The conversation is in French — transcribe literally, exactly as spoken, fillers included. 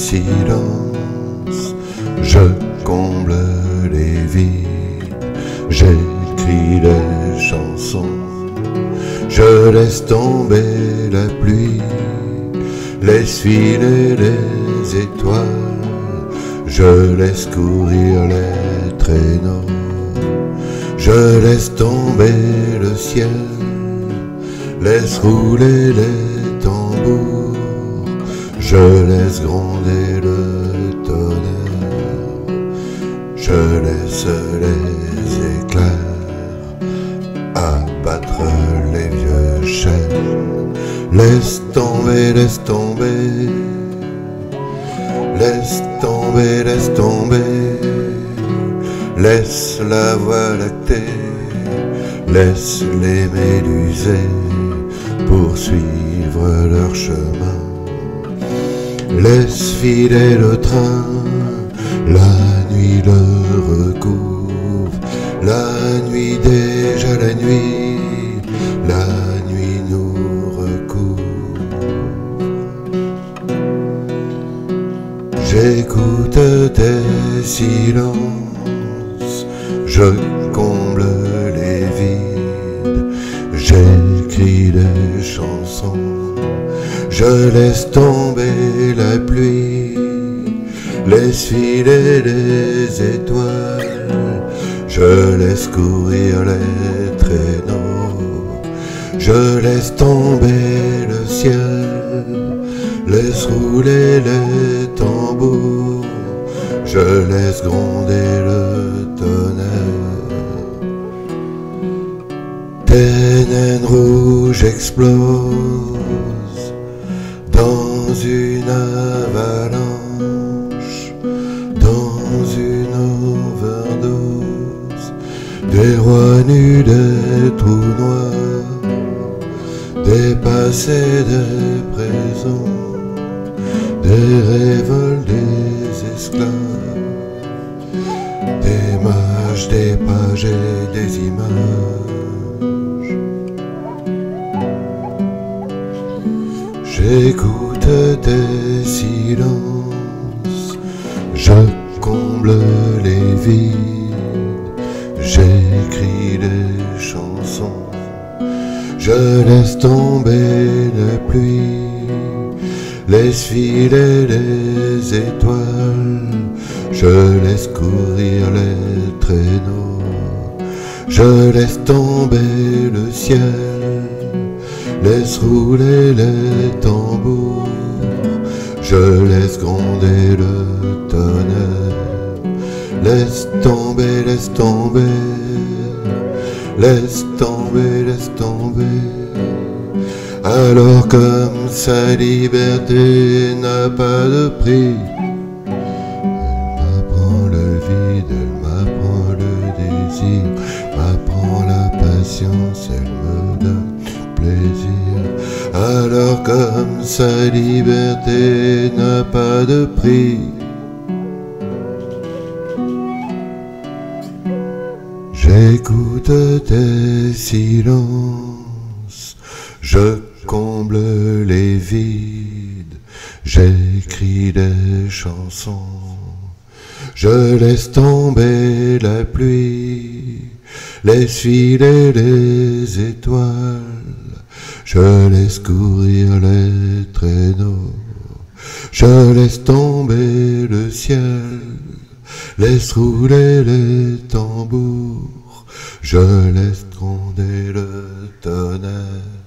silence, je comble les vides, j'écris des chansons, je laisse tomber la pluie, laisse filer les étoiles, je laisse courir les traîneaux, je laisse tomber le ciel, laisse rouler les tambours, je laisse gronder le tonnerre, je laisse les éclairs abattre les vieux chênes. Laisse tomber, laisse tomber, laisse tomber, laisse tomber, laisse la voie lactée, laisse les médusés poursuivre leur chemin. Laisse filer le train, la nuit le recouvre, la nuit déjà la nuit, la nuit nous recouvre. J'écoute tes silences, je comble les vides, j'écris des chansons, je laisse tomber la pluie, laisse filer les étoiles, je laisse courir les traîneaux, je laisse tomber le ciel, laisse rouler les tambours, je laisse gronder le tonnerre. Tes naines rouges explosent dans une avalanche, dans une overdose, des rois nus, des trous noirs, des passés, des présents, des révoltes, des esclaves, des mages, des pages et des images. J'écoute tes silences, je comble les vides, j'écris des chansons, je laisse tomber la pluie, laisse filer les étoiles, je laisse courir les traîneaux, je laisse tomber le ciel, laisse rouler les tambours, je laisse gronder le tonnerre. Laisse tomber, laisse tomber, laisse tomber, laisse tomber. Alors comme sa liberté n'a pas de prix, elle m'apprend le vide, elle m'apprend le désir, m'apprend la patience, elle me donne plaisir. Alors comme sa liberté n'a pas de prix, j'écoute tes silences, je comble les vides, j'écris des chansons, je laisse tomber la pluie, laisse filer les étoiles, je laisse courir les traîneaux, je laisse tomber le ciel, laisse rouler les tambours, je laisse gronder le tonnerre.